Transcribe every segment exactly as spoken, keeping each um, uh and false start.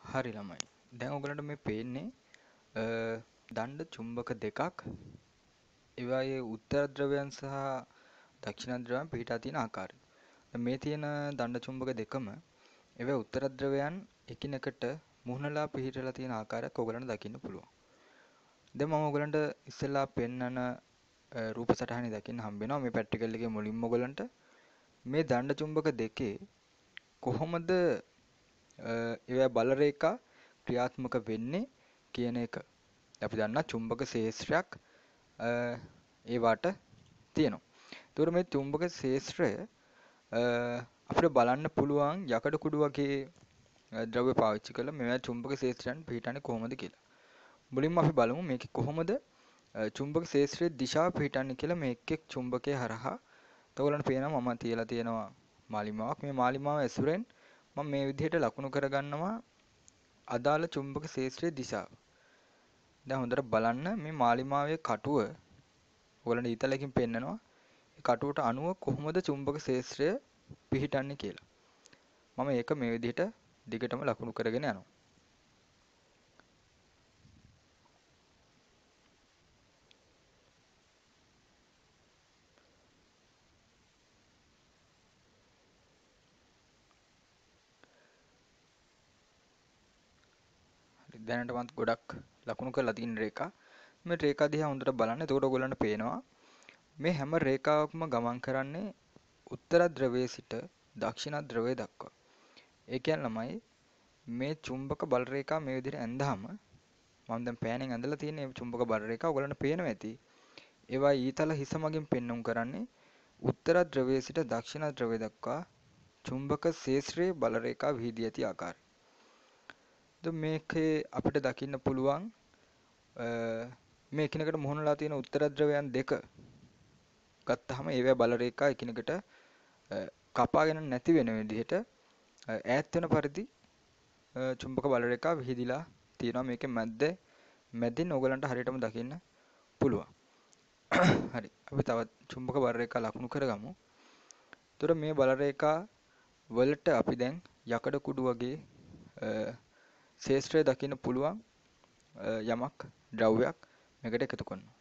හරි ළමයි. දැන් ඔයගලන්ට මේ පේන්නේ අ, දණ්ඩ චුම්බක දෙකක්. ඒවායේ උත්තර ද්‍රවයන් සහ දක්ෂිණ ද්‍රවයන් පිහිටා තියෙන ආකාරය. දැන් මේ තියෙන දණ්ඩ චුම්බක දෙකම ඒවා උත්තර ද්‍රවයන් එකිනෙකට මුහුණලා පිහිටලා තියෙන ආකාරයක් ඔයගලන්ට දකින්න පුළුවන්. දැන් මම ඔයගලන්ට ඉස්සෙල්ලා පෙන්නන රූප සටහනේ දකින්න හම්බ වෙනවා මේ ප්‍රැක්ටිකල් එකේ මුලින්ම ඔයගලන්ට මේ දණ්ඩ චුම්බක දෙකේ කොහොමද ඒවා බල රේඛා ක්‍රියාත්මක වෙන්නේ කියන එක. අපි දන්නා චුම්බක ශේෂ්ත්‍රයක් ඒවට තියෙනවා. ඒතකොට මේ චුම්බක ශේෂ්ත්‍රය අපිට බලන්න පුළුවන් යකඩ කුඩු වගේ ද්‍රව්‍ය පාවිච්චි කරලා මේවා චුම්බක ශේෂ්ත්‍රයන් පිහිටන්නේ කොහොමද කියලා. මුලින්ම අපි බලමු මේක කොහොමද චුම්බක ශේෂ්ත්‍රයේ දිශාව පිහිටන්නේ කියලා. මේ එක් එක් චුම්බකයේ හරහා ඔයගොල්ලන්ට පේනවා මම තියලා තියෙනවා මාලිමාවක්. මේ මාලිමාව ඇසුරෙන් මම මේ විදිහට ලකුණු කරගන්නවා අදාළ චුම්බක ශේෂ්ත්‍රයේ දිශාව. දැන් හොඳට බලන්න මේ මාලිමාවේ කටුව ඔයගලන්ට ඊතලකින් පෙන්නනවා. ඒ කටුවට අනුව කොහොමද චුම්බක ශේෂ්ත්‍රය පිහිටන්නේ කියලා. මම ඒක මේ විදිහට දිගටම ලකුණු කරගෙන යනවා. දැනට මම ගොඩක් ලකුණු කරලා තියෙන රේඛා. මේ රේඛා දිහා හොඳට බලන්න. එතකොට ඔයගලන්ට පේනවා මේ හැම රේඛාවක්ම ගමන් කරන්නේ උත්තර ධ්‍රවයේ සිට දක්ෂිණ ධ්‍රවය දක්වා. ඒ කියන්නේ ළමයි මේ චුම්බක බල රේඛා මේ විදිහට ඇඳහම මම දැන් පෑනෙන් ඇඳලා තියෙන මේ චුම්බක බල රේඛා ඔයගලන්ට පේනවා ඇති. ඒවා ඊතල හිස මගින් පෙන්වුම් කරන්නේ උත්තර ධ්‍රවයේ සිට දක්ෂිණ ධ්‍රවය දක්වා චුම්බක ශේෂ්ත්‍රයේ බල රේඛා විහිදී ඇති ආකාරය. දැන් මේකේ අපිට දකින්න පුළුවන් මේ එකිනෙකට මුහුණලා තියෙන උත්තර ධ්‍රවයන් දෙක ගත්තාම ඒවා බල රේඛා එකිනෙකට කපාගෙන නැති වෙන විදිහට ඈත් වෙන පරිදි චුම්බක බල රේඛා විහිදිලා තියෙනවා. මේකේ මැද්ද මැදින් ඕගලන්ට හරියටම දකින්න පුළුවන්. හරි. අපි තවත් චුම්බක බල රේඛා ලකුණු කරගමු. ඒතර මේ බල රේඛා වලට අපි දැන් යකඩ කුඩු වගේ ශේෂ්ත්‍රය දකින්න පුළුවන් යමක් ද්‍රව්‍යයක් මේකට එකතු කරනවා.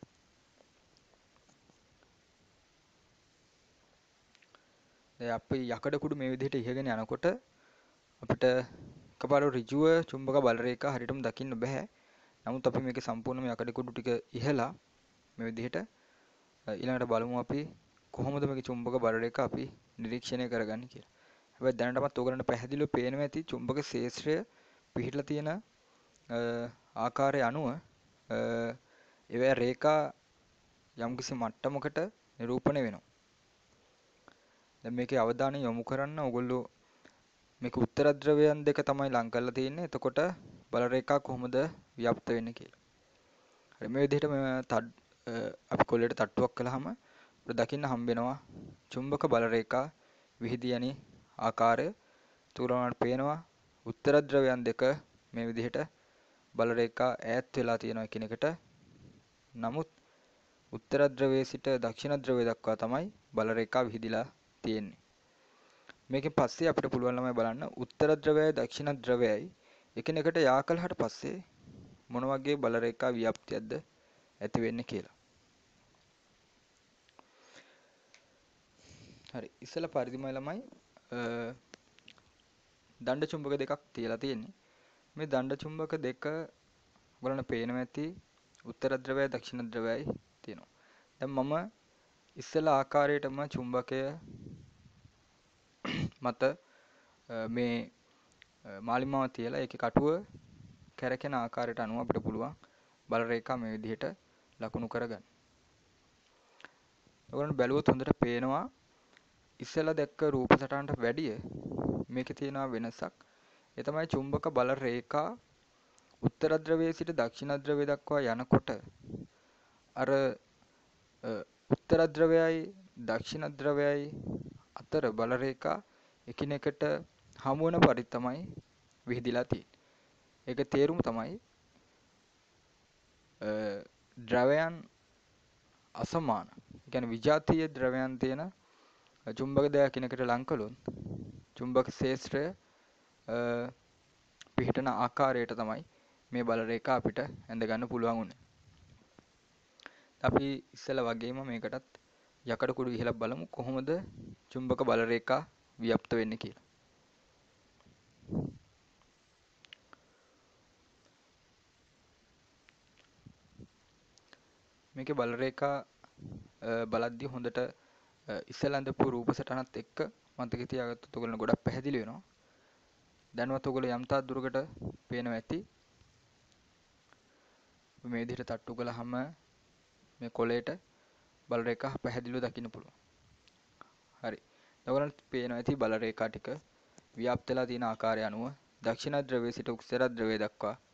දැන් අපි යකඩ කුඩු මේ විදිහට ඉහගෙන යනකොට අපිට එකපාර ඍජුව චුම්බක බල රේඛා හරියටම දකින්න බෑ. නමුත් අපි මේකේ සම්පූර්ණම යකඩ කුඩු ටික ඉහලා මේ විදිහට ඊළඟට බලමු අපි කොහොමද මේකේ චුම්බක බල රේඛා අපි නිරීක්ෂණය කරගන්නේ කියලා. හැබැයි දැනටමත් ඔයගලන්ට පැහැදිලිව පේනවා ඇති චුම්බක ශේෂ්ත්‍රය පිහිටලා තියෙන ආකාරය අනුව ඒවැ රේඛා යම්කිසි මට්ටමකට නිරූපණය වෙනවා. දැන් මේකේ අවධානය යොමු කරන්න ඕගොල්ලෝ මේක උත්තර ද්‍රවයන් දෙක තමයි ලං කරලා තියෙන්නේ. එතකොට බල රේඛා කොහොමද ව්‍යාප්ත වෙන්නේ කියලා. හරි මේ විදිහට අපි කොල්ලේට තට්ටුවක් කළාම අපිට දකින්න හම්බ වෙනවා චුම්බක බල රේඛා විහිදී යන ආකාරය. තුරවන්ට පේනවා උත්තර ද්‍රවයන් දෙක මේ විදිහට බල රේඛා ඈත් වෙලා තියෙනවා එකිනෙකට. නමුත් උත්තර ද්‍රවයේ සිට දක්ෂිණ ද්‍රවය දක්වා තමයි බල රේඛා විහිදිලා තියෙන්නේ. මේකෙන් පස්සේ අපිට පුළුවන් ළමයි බලන්න උත්තර ද්‍රවයයි දක්ෂිණ ද්‍රවයයි එකිනෙකට යා කළාට පස්සේ මොන වගේ බල රේඛා ව්‍යාප්තියක්ද ඇති වෙන්නේ කියලා. හරි ඉස්සෙල්ලා පරිදිමයි ළමයි දණ්ඩ චුම්බක දෙකක් තියලා තියෙන්නේ. මේ දණ්ඩ චුම්බක දෙක ඔයගලන්ට පේනවා ඇති උත්තර ද්‍රවයයි දක්ෂිණ ද්‍රවයයි තියෙනවා. දැන් මම ඉස්සෙල්ලා ආකාරයටම චුම්බකය මත මේ මාලිමාව තියලා ඒකේ කටුව කැරකෙන ආකාරයට අනුව අපිට පුළුවන් බල රේඛා මේ විදිහට ලකුණු කරගන්න. ඔයගොල්ලෝ බැලුවොත් හොඳට පේනවා ඉස්සෙල්ලා දැක්ක රූප සටහනට වැඩිය මේකේ තියෙන වෙනසක්. ඒ තමයි චුම්බක බල රේඛා උත්තර ද්‍රවයේ සිට දක්ෂිණ ද්‍රවය දක්වා යනකොට අර උත්තර ද්‍රවයයි දක්ෂිණ ද්‍රවයයි අතර බල රේඛා එකිනෙකට හමු වෙන පරිදි තමයි විහිදිලා තියෙන්නේ. ඒක තේරුම තමයි ද්‍රවයන් අසමාන. ඒ කියන්නේ විජාතීය ද්‍රවයන් තියෙන චුම්බක දෙකක් එකිනෙකට ලං කළොත් චුම්බක ශේෂ්ත්‍රය පිහිටන ආකාරයට තමයි මේ බල රේඛා අපිට ඇඳ ගන්න පුළුවන් උනේ. අපි ඉස්සෙල්ලා වගේම මේකටත් යකඩ කුඩු ගිහලා බලමු කොහොමද චුම්බක බල රේඛා ව්‍යාප්ත වෙන්නේ කියලා. මේකේ බල රේඛා බලද්දී හොඳට ඉස්සෙල්ලා අඳපු රූප සටහනත් එක්ක මතක තියාගත්තොත් ඔයගොල්ලන්ට ගොඩක් පැහැදිලි වෙනවා. දැන්වත් ඔයගොල්ලෝ යම් තාක් දුරකට පේනවා ඇති. මේ විදිහට තට්ටු කළාම මේ කොලේට බල රේඛා පැහැදිලිව දකින්න පුළුවන්. හරි. ඔයගොල්ලන්ට පේනවා ඇති බල රේඛා ටික ව්‍යාප්ත වෙලා තියෙන ආකාරය අනුව දක්ෂිණ ධ්‍රවයේ සිට උත්තර ධ්‍රවය දක්වා